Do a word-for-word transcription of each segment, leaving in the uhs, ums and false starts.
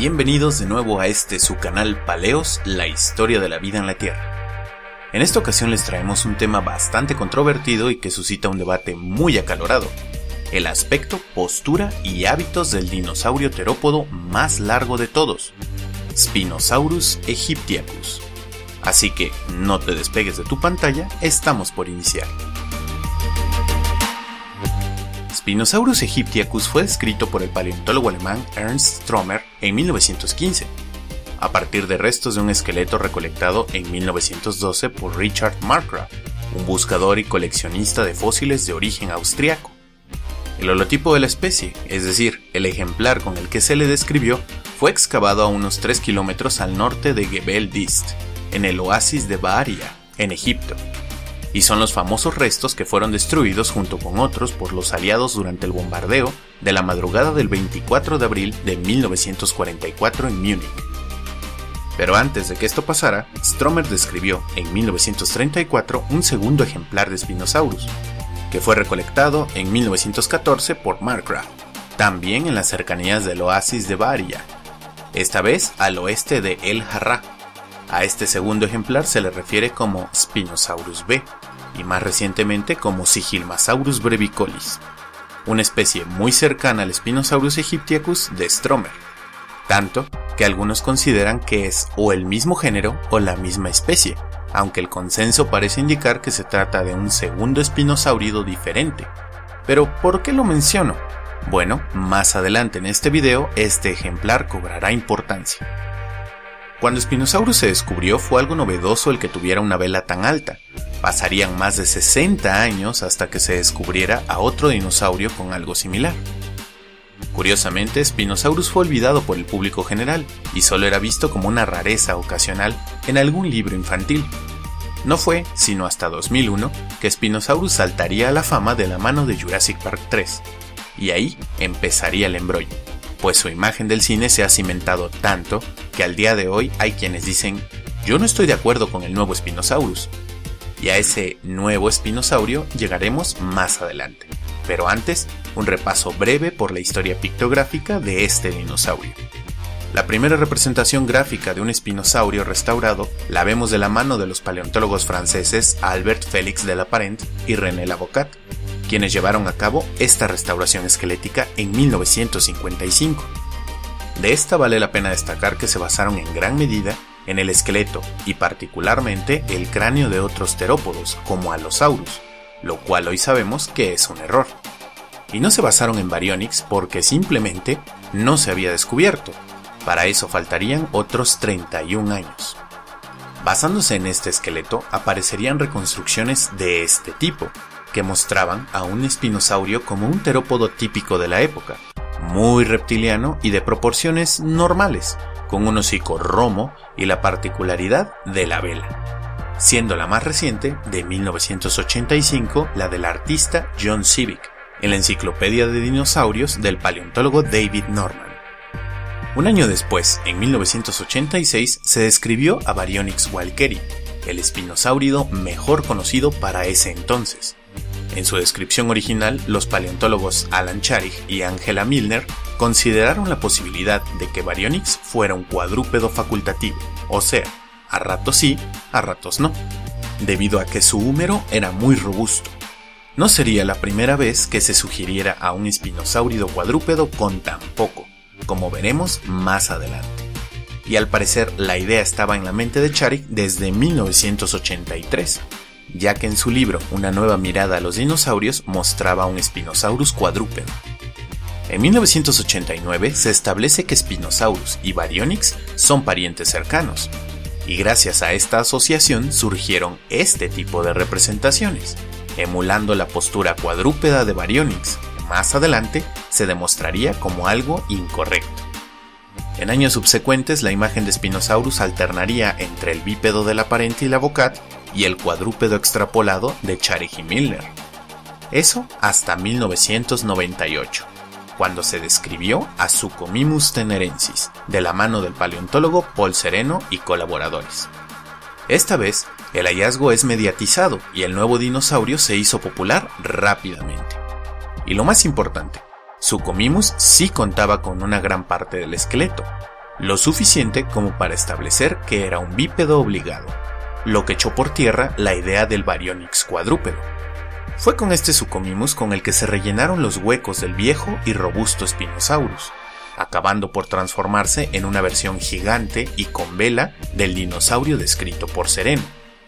Bienvenidos de nuevo a este su canal Paleos, la historia de la vida en la Tierra. En esta ocasión les traemos un tema bastante controvertido y que suscita un debate muy acalorado: el aspecto, postura y hábitos del dinosaurio terópodo más largo de todos, Spinosaurus aegyptiacus. Así que no te despegues de tu pantalla, estamos por iniciar. Spinosaurus aegyptiacus fue descrito por el paleontólogo alemán Ernst Stromer en mil novecientos quince, a partir de restos de un esqueleto recolectado en mil novecientos doce por Richard Markgraf, un buscador y coleccionista de fósiles de origen austriaco. El holotipo de la especie, es decir, el ejemplar con el que se le describió, fue excavado a unos tres kilómetros al norte de Gebel Dist, en el oasis de Baaria, en Egipto, y son los famosos restos que fueron destruidos junto con otros por los aliados durante el bombardeo de la madrugada del veinticuatro de abril de mil novecientos cuarenta y cuatro en Múnich. Pero antes de que esto pasara, Stromer describió en mil novecientos treinta y cuatro un segundo ejemplar de Spinosaurus, que fue recolectado en mil novecientos catorce por Markgraf, también en las cercanías del oasis de Baaria, esta vez al oeste de El Harrah. A este segundo ejemplar se le refiere como Spinosaurus B, y más recientemente como Sigilmasaurus brevicolis, una especie muy cercana al Spinosaurus aegyptiacus de Stromer, tanto que algunos consideran que es o el mismo género o la misma especie, aunque el consenso parece indicar que se trata de un segundo espinosáurido diferente. Pero ¿por qué lo menciono? Bueno, más adelante en este video este ejemplar cobrará importancia. Cuando Spinosaurus se descubrió fue algo novedoso el que tuviera una vela tan alta. Pasarían más de sesenta años hasta que se descubriera a otro dinosaurio con algo similar. Curiosamente, Spinosaurus fue olvidado por el público general y solo era visto como una rareza ocasional en algún libro infantil. No fue sino hasta dos mil uno que Spinosaurus saltaría a la fama de la mano de Jurassic Park tres, y ahí empezaría el embrollo, pues su imagen del cine se ha cimentado tanto que al día de hoy hay quienes dicen: yo no estoy de acuerdo con el nuevo Spinosaurus. Y a ese nuevo espinosaurio llegaremos más adelante. Pero antes, un repaso breve por la historia pictográfica de este dinosaurio. La primera representación gráfica de un espinosaurio restaurado la vemos de la mano de los paleontólogos franceses Albert Félix de Lapparent y René Lavocat, quienes llevaron a cabo esta restauración esquelética en mil novecientos cincuenta y cinco. De esta vale la pena destacar que se basaron en gran medida en el esqueleto y particularmente el cráneo de otros terópodos como Allosaurus, lo cual hoy sabemos que es un error. Y no se basaron en Baryonyx porque simplemente no se había descubierto. Para eso faltarían otros treinta y un años. Basándose en este esqueleto aparecerían reconstrucciones de este tipo, que mostraban a un espinosaurio como un terópodo típico de la época, muy reptiliano y de proporciones normales, con un hocico romo y la particularidad de la vela, siendo la más reciente, de mil novecientos ochenta y cinco, la del artista John Civic, en la Enciclopedia de Dinosaurios del paleontólogo David Norman. Un año después, en mil novecientos ochenta y seis, se describió a Baryonyx walkeri, el espinosáurido mejor conocido para ese entonces. En su descripción original, los paleontólogos Alan Charig y Angela Milner consideraron la posibilidad de que Baryonyx fuera un cuadrúpedo facultativo, o sea, a ratos sí, a ratos no, debido a que su húmero era muy robusto. No sería la primera vez que se sugiriera a un espinosáurido cuadrúpedo con tan poco, como veremos más adelante. Y al parecer la idea estaba en la mente de Charig desde mil novecientos ochenta y tres, ya que en su libro Una nueva mirada a los dinosaurios mostraba un Spinosaurus cuadrúpedo. En mil novecientos ochenta y nueve se establece que Spinosaurus y Baryonyx son parientes cercanos, y gracias a esta asociación surgieron este tipo de representaciones, emulando la postura cuadrúpeda de Baryonyx, que más adelante se demostraría como algo incorrecto. En años subsecuentes la imagen de Spinosaurus alternaría entre el bípedo de Lapparent y Lavocat y el cuadrúpedo extrapolado de Charig y Milner. Eso hasta mil novecientos noventa y ocho, cuando se describió a Suchomimus tenerensis, de la mano del paleontólogo Paul Sereno y colaboradores. Esta vez, el hallazgo es mediatizado y el nuevo dinosaurio se hizo popular rápidamente. Y lo más importante, Suchomimus sí contaba con una gran parte del esqueleto, lo suficiente como para establecer que era un bípedo obligado, lo que echó por tierra la idea del Baryonyx cuadrúpedo. Fue con este Suchomimus con el que se rellenaron los huecos del viejo y robusto Spinosaurus, acabando por transformarse en una versión gigante y con vela del dinosaurio descrito por Sereno.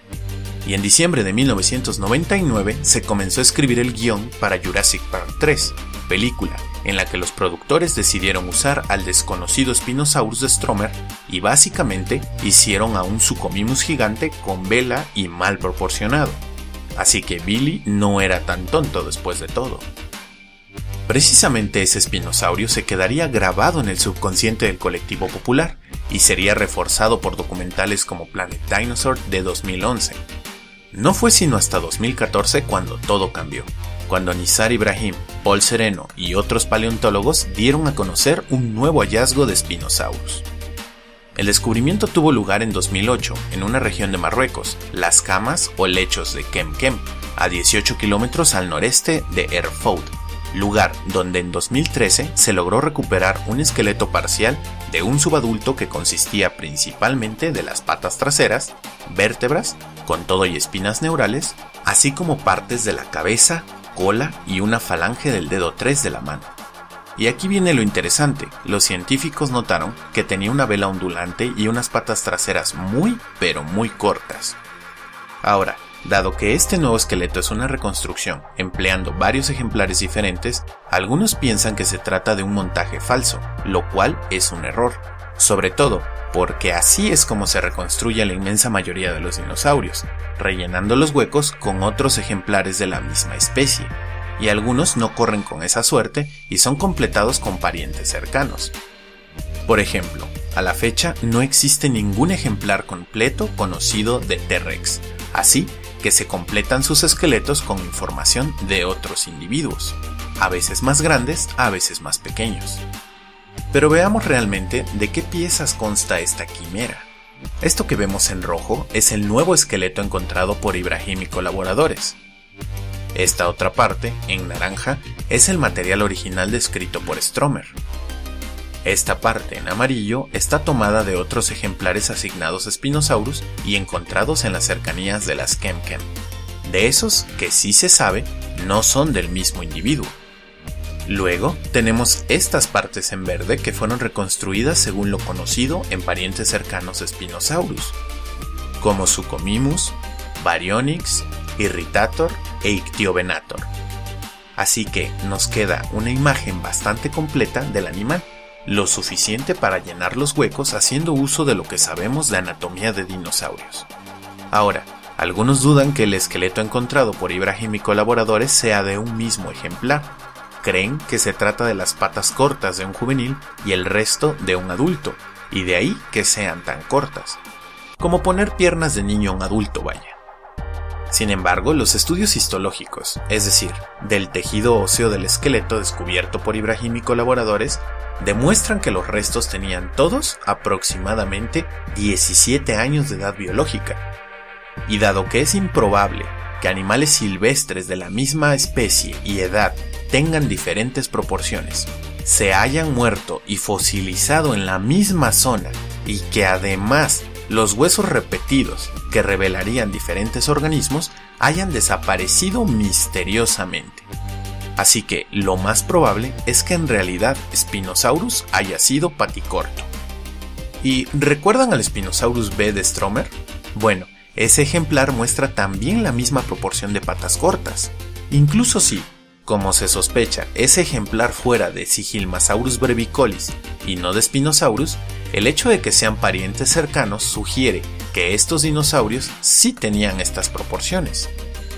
Y en diciembre de mil novecientos noventa y nueve se comenzó a escribir el guión para Jurassic Park tres, película en la que los productores decidieron usar al desconocido Spinosaurus de Stromer y básicamente hicieron a un Suchomimus gigante con vela y mal proporcionado. Así que Billy no era tan tonto después de todo. Precisamente ese espinosaurio se quedaría grabado en el subconsciente del colectivo popular y sería reforzado por documentales como Planet Dinosaur de dos mil once. No fue sino hasta dos mil catorce cuando todo cambió, cuando Nizar Ibrahim, Paul Sereno y otros paleontólogos dieron a conocer un nuevo hallazgo de Spinosaurus. El descubrimiento tuvo lugar en dos mil ocho en una región de Marruecos, las camas o lechos de Kemkem, a dieciocho kilómetros al noreste de Erfoud, lugar donde en dos mil trece se logró recuperar un esqueleto parcial de un subadulto que consistía principalmente de las patas traseras, vértebras, con todo y espinas neurales, así como partes de la cabeza, cola y una falange del dedo tres de la mano. Y aquí viene lo interesante, los científicos notaron que tenía una vela ondulante y unas patas traseras muy pero muy cortas. Ahora, dado que este nuevo esqueleto es una reconstrucción empleando varios ejemplares diferentes, algunos piensan que se trata de un montaje falso, lo cual es un error, sobre todo porque así es como se reconstruye la inmensa mayoría de los dinosaurios, rellenando los huecos con otros ejemplares de la misma especie, y algunos no corren con esa suerte y son completados con parientes cercanos. Por ejemplo, a la fecha no existe ningún ejemplar completo conocido de T-Rex, así que se completan sus esqueletos con información de otros individuos, a veces más grandes, a veces más pequeños. Pero veamos realmente de qué piezas consta esta quimera. Esto que vemos en rojo es el nuevo esqueleto encontrado por Ibrahim y colaboradores. Esta otra parte, en naranja, es el material original descrito por Stromer. Esta parte en amarillo está tomada de otros ejemplares asignados a Spinosaurus y encontrados en las cercanías de las Kemkem. De esos que sí se sabe, no son del mismo individuo. Luego tenemos estas partes en verde que fueron reconstruidas según lo conocido en parientes cercanos de Spinosaurus, como Suchomimus, Baryonyx, Irritator e Ichthyovenator. Así que nos queda una imagen bastante completa del animal, lo suficiente para llenar los huecos haciendo uso de lo que sabemos de anatomía de dinosaurios. Ahora, algunos dudan que el esqueleto encontrado por Ibrahim y colaboradores sea de un mismo ejemplar. Creen que se trata de las patas cortas de un juvenil y el resto de un adulto, y de ahí que sean tan cortas. Como poner piernas de niño a un adulto, vaya. Sin embargo, los estudios histológicos, es decir, del tejido óseo del esqueleto descubierto por Ibrahim y colaboradores, demuestran que los restos tenían todos aproximadamente diecisiete años de edad biológica. Y dado que es improbable que animales silvestres de la misma especie y edad tengan diferentes proporciones, se hayan muerto y fosilizado en la misma zona y que además los huesos repetidos que revelarían diferentes organismos hayan desaparecido misteriosamente. Así que lo más probable es que en realidad Spinosaurus haya sido paticorto. ¿Y recuerdan al Spinosaurus B de Stromer? Bueno, ese ejemplar muestra también la misma proporción de patas cortas. Incluso si, como se sospecha, ese ejemplar fuera de Sigilmasaurus brevicolis y no de Spinosaurus, el hecho de que sean parientes cercanos sugiere que estos dinosaurios sí tenían estas proporciones.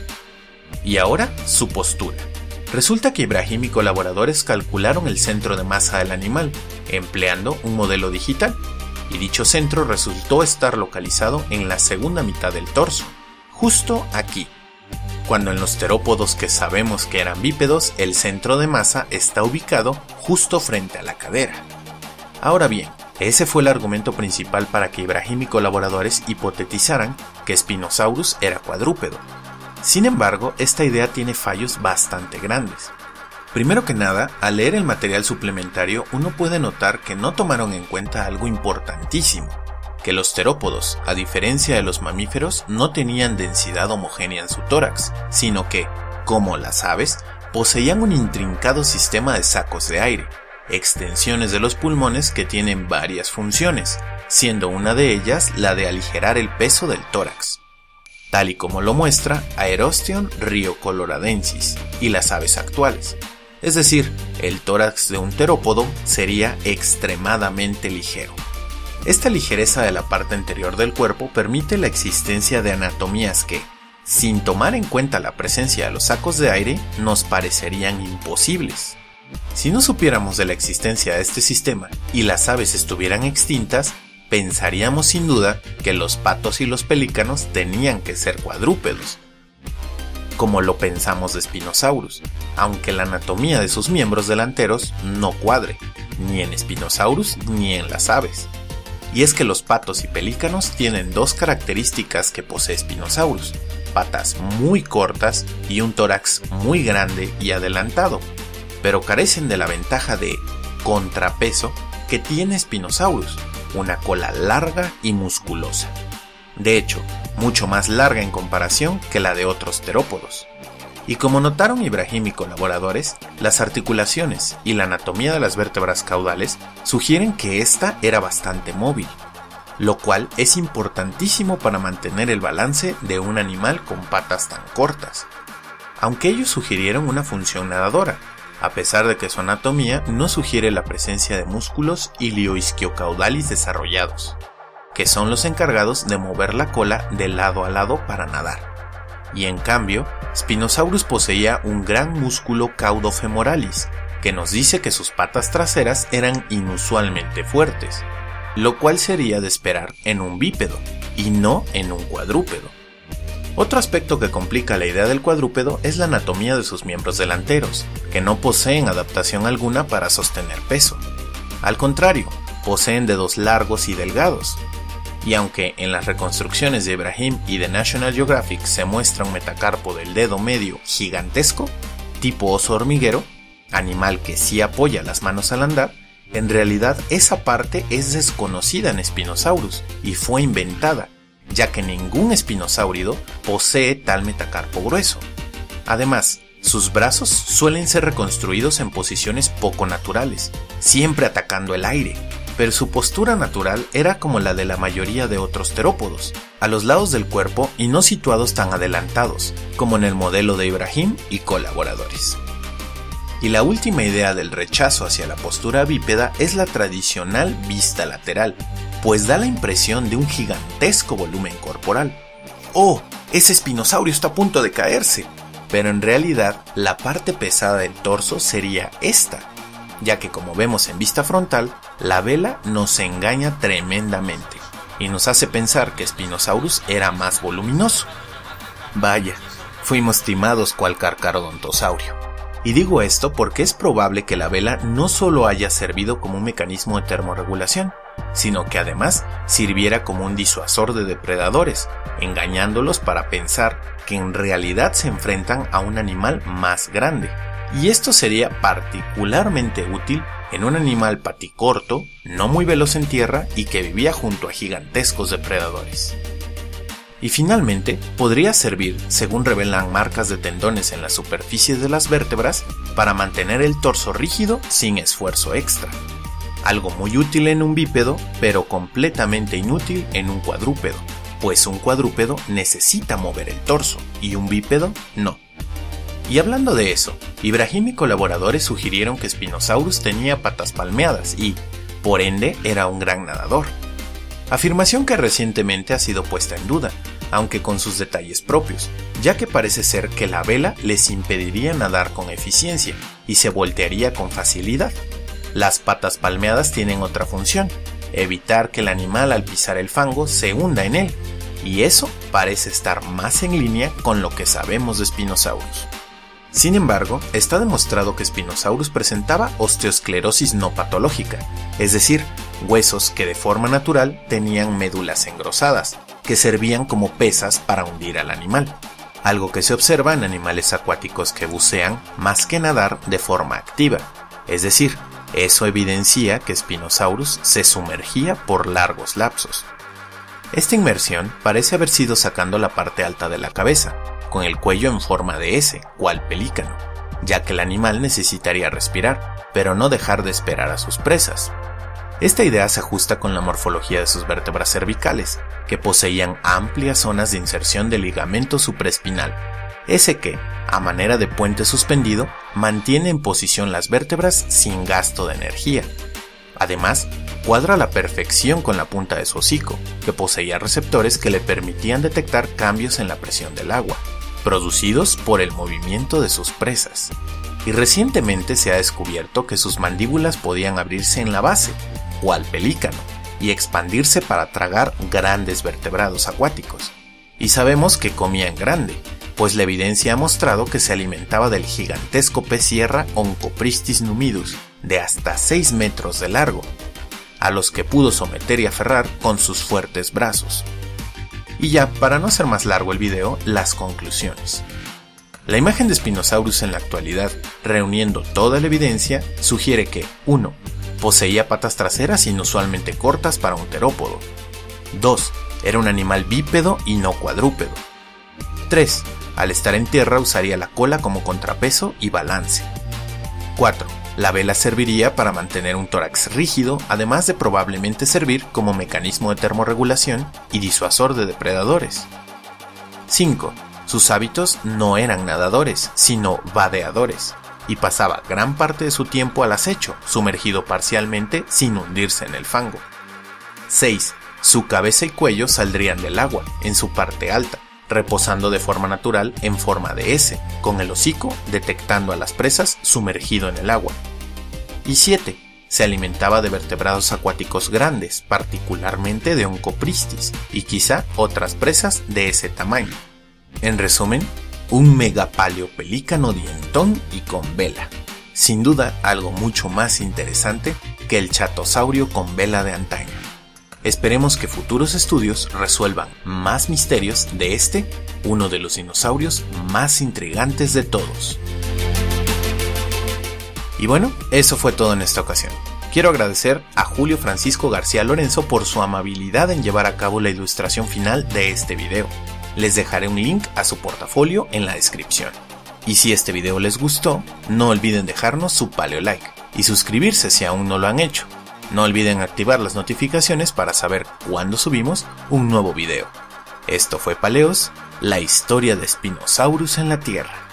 Y ahora, su postura. Resulta que Ibrahim y colaboradores calcularon el centro de masa del animal, empleando un modelo digital, y dicho centro resultó estar localizado en la segunda mitad del torso, justo aquí, cuando en los terópodos que sabemos que eran bípedos, el centro de masa está ubicado justo frente a la cadera. Ahora bien, ese fue el argumento principal para que Ibrahim y colaboradores hipotetizaran que Spinosaurus era cuadrúpedo. Sin embargo, esta idea tiene fallos bastante grandes. Primero que nada, al leer el material suplementario uno puede notar que no tomaron en cuenta algo importantísimo, que los terópodos, a diferencia de los mamíferos, no tenían densidad homogénea en su tórax, sino que, como las aves, poseían un intrincado sistema de sacos de aire, extensiones de los pulmones que tienen varias funciones, siendo una de ellas la de aligerar el peso del tórax, tal y como lo muestra Aerosteon rhiocoloradensis y las aves actuales. Es decir, el tórax de un terópodo sería extremadamente ligero. Esta ligereza de la parte anterior del cuerpo permite la existencia de anatomías que, sin tomar en cuenta la presencia de los sacos de aire, nos parecerían imposibles. Si no supiéramos de la existencia de este sistema y las aves estuvieran extintas, pensaríamos sin duda que los patos y los pelícanos tenían que ser cuadrúpedos, como lo pensamos de Spinosaurus, aunque la anatomía de sus miembros delanteros no cuadre, ni en Spinosaurus ni en las aves. Y es que los patos y pelícanos tienen dos características que posee Spinosaurus: patas muy cortas y un tórax muy grande y adelantado, pero carecen de la ventaja de contrapeso que tiene Spinosaurus, una cola larga y musculosa. De hecho, mucho más larga en comparación que la de otros terópodos. Y como notaron Ibrahim y colaboradores, las articulaciones y la anatomía de las vértebras caudales sugieren que ésta era bastante móvil, lo cual es importantísimo para mantener el balance de un animal con patas tan cortas. Aunque ellos sugirieron una función nadadora, a pesar de que su anatomía no sugiere la presencia de músculos ilioisquiocaudalis desarrollados, que son los encargados de mover la cola de lado a lado para nadar. Y en cambio, Spinosaurus poseía un gran músculo caudofemoralis, que nos dice que sus patas traseras eran inusualmente fuertes, lo cual sería de esperar en un bípedo, y no en un cuadrúpedo. Otro aspecto que complica la idea del cuadrúpedo es la anatomía de sus miembros delanteros, que no poseen adaptación alguna para sostener peso. Al contrario, poseen dedos largos y delgados. Y aunque en las reconstrucciones de Ibrahim y de National Geographic se muestra un metacarpo del dedo medio gigantesco, tipo oso hormiguero, animal que sí apoya las manos al andar, en realidad esa parte es desconocida en Spinosaurus y fue inventada, ya que ningún espinosáurido posee tal metacarpo grueso. Además, sus brazos suelen ser reconstruidos en posiciones poco naturales, siempre atacando el aire, pero su postura natural era como la de la mayoría de otros terópodos, a los lados del cuerpo y no situados tan adelantados, como en el modelo de Ibrahim y colaboradores. Y la última idea del rechazo hacia la postura bípeda es la tradicional vista lateral, pues da la impresión de un gigantesco volumen corporal. ¡Oh! ¡Ese espinosaurio está a punto de caerse! Pero en realidad, la parte pesada del torso sería esta, ya que como vemos en vista frontal, la vela nos engaña tremendamente y nos hace pensar que Spinosaurus era más voluminoso. Vaya, fuimos timados cual carcarodontosaurio. Y digo esto porque es probable que la vela no solo haya servido como un mecanismo de termorregulación, sino que además sirviera como un disuasor de depredadores, engañándolos para pensar que en realidad se enfrentan a un animal más grande. Y esto sería particularmente útil en un animal paticorto, no muy veloz en tierra y que vivía junto a gigantescos depredadores. Y finalmente, podría servir, según revelan marcas de tendones en las superficies de las vértebras, para mantener el torso rígido sin esfuerzo extra. Algo muy útil en un bípedo, pero completamente inútil en un cuadrúpedo, pues un cuadrúpedo necesita mover el torso y un bípedo no. Y hablando de eso, Ibrahim y colaboradores sugirieron que Spinosaurus tenía patas palmeadas y, por ende, era un gran nadador. Afirmación que recientemente ha sido puesta en duda, aunque con sus detalles propios, ya que parece ser que la vela les impediría nadar con eficiencia y se voltearía con facilidad. Las patas palmeadas tienen otra función, evitar que el animal al pisar el fango se hunda en él, y eso parece estar más en línea con lo que sabemos de Spinosaurus. Sin embargo, está demostrado que Spinosaurus presentaba osteosclerosis no patológica, es decir, huesos que de forma natural tenían médulas engrosadas, que servían como pesas para hundir al animal. algo que se observa en animales acuáticos que bucean más que nadar de forma activa, es decir, eso evidencia que Spinosaurus se sumergía por largos lapsos. Esta inmersión parece haber sido sacando la parte alta de la cabeza, con el cuello en forma de S, cual pelícano, ya que el animal necesitaría respirar, pero no dejar de esperar a sus presas. Esta idea se ajusta con la morfología de sus vértebras cervicales, que poseían amplias zonas de inserción de ligamento supraespinal, ese que, a manera de puente suspendido, mantiene en posición las vértebras sin gasto de energía. Además, cuadra a la perfección con la punta de su hocico, que poseía receptores que le permitían detectar cambios en la presión del agua, producidos por el movimiento de sus presas. Y recientemente se ha descubierto que sus mandíbulas podían abrirse en la base, cual pelícano, y expandirse para tragar grandes vertebrados acuáticos. Y sabemos que comía en grande, pues la evidencia ha mostrado que se alimentaba del gigantesco pez sierra Oncopristis numidus, de hasta seis metros de largo, a los que pudo someter y aferrar con sus fuertes brazos. Y ya, para no hacer más largo el video, las conclusiones. La imagen de Spinosaurus en la actualidad, reuniendo toda la evidencia, sugiere que uno Poseía patas traseras inusualmente cortas para un terópodo. dos Era un animal bípedo y no cuadrúpedo. tres Al estar en tierra usaría la cola como contrapeso y balance. cuatro La vela serviría para mantener un tórax rígido, además de probablemente servir como mecanismo de termorregulación y disuasor de depredadores. cinco Sus hábitos no eran nadadores, sino vadeadores, y pasaba gran parte de su tiempo al acecho, sumergido parcialmente sin hundirse en el fango. seis Su cabeza y cuello saldrían del agua, en su parte alta, reposando de forma natural en forma de S, con el hocico detectando a las presas sumergido en el agua. Y siete Se alimentaba de vertebrados acuáticos grandes, particularmente de Oncopristis, y quizá otras presas de ese tamaño. En resumen, un megapaleopelícano dientón y con vela. Sin duda, algo mucho más interesante que el chatosaurio con vela de antaño. Esperemos que futuros estudios resuelvan más misterios de este, uno de los dinosaurios más intrigantes de todos. Y bueno, eso fue todo en esta ocasión. Quiero agradecer a Julio Francisco García Lorenzo por su amabilidad en llevar a cabo la ilustración final de este video. Les dejaré un link a su portafolio en la descripción. Y si este video les gustó, no olviden dejarnos su paleo like y suscribirse si aún no lo han hecho. No olviden activar las notificaciones para saber cuándo subimos un nuevo video. Esto fue Paleos, la historia de Spinosaurus en la Tierra.